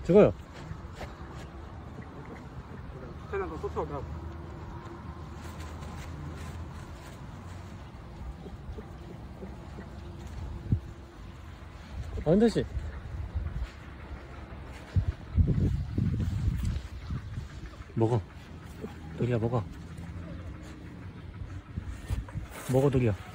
죽어요. 최대한 더 쫓아오더라고. 은재씨. 먹어. 도리야, 먹어. 먹어, 도리야.